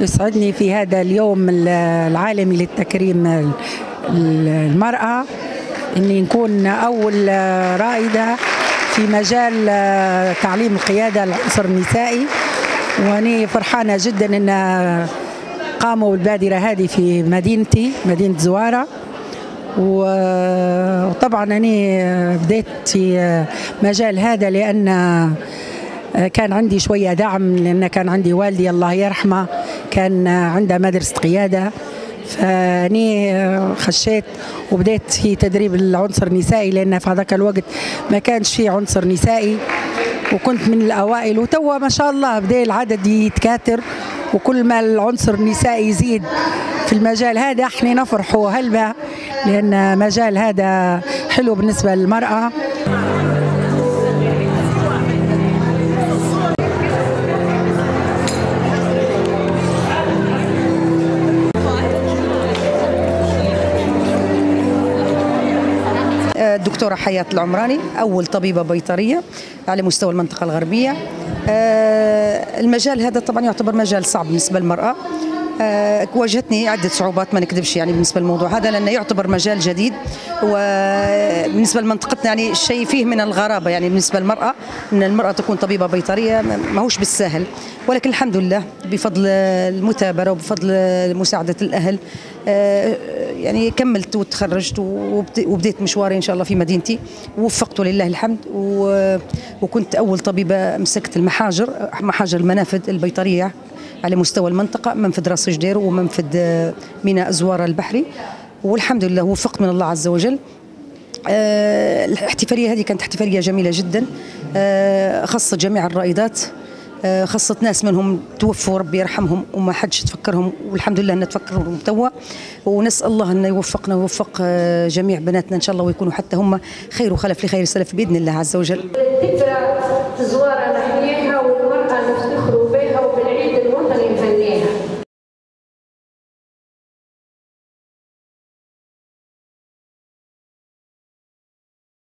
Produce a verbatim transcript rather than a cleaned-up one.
يسعدني في هذا اليوم العالمي للتكريم المرأة إني نكون أول رائدة في مجال تعليم القيادة العنصر النسائي، وأني فرحانة جدا أن قاموا بالبادرة هذه في مدينتي مدينة زوارة. وطبعا أنا بديت في مجال هذا لأن كان عندي شوية دعم، لأن كان عندي والدي الله يرحمه كان عنده مدرسة قيادة، فاني خشيت وبديت في تدريب العنصر النسائي، لأن في هذاك الوقت ما كانش في عنصر نسائي وكنت من الأوائل. وتوا ما شاء الله بدأ العدد يتكاثر، وكل ما العنصر النسائي يزيد في المجال هذا احنا نفرحوا هلبة، لأن مجال هذا حلو بالنسبة للمرأة. الدكتورة حياة العمراني، أول طبيبة بيطرية على مستوى المنطقة الغربية. المجال هذا طبعا يعتبر مجال صعب بالنسبة للمرأة، واجهتني عدة صعوبات ما نكذبش يعني بالنسبة للموضوع هذا، لأنه يعتبر مجال جديد، وبالنسبة لمنطقتنا يعني الشيء فيه من الغرابة يعني بالنسبة للمرأة، أن المرأة تكون طبيبة بيطرية ما هوش بالسهل، ولكن الحمد لله بفضل المثابرة وبفضل مساعدة الأهل يعني كملت وتخرجت وبديت مشواري إن شاء الله في مدينتي، ووفقت لله الحمد. وكنت أول طبيبة مسكت المحاجر محاجر المنافذ البيطرية على مستوى المنطقة، منفذ راس جدير ومنفذ ميناء زوارة البحري، والحمد لله وفقت من الله عز وجل. أه الاحتفالية هذه كانت احتفالية جميلة جدا، أه خصت جميع الرائدات، أه خصت ناس منهم توفوا ربي يرحمهم وما حدش تفكرهم، والحمد لله أن تفكرهم توا، ونسأل الله أن يوفقنا ويوفق جميع بناتنا إن شاء الله، ويكونوا حتى هم خير وخلف لخير سلف بإذن الله عز وجل. الذكرى زوارة نحييها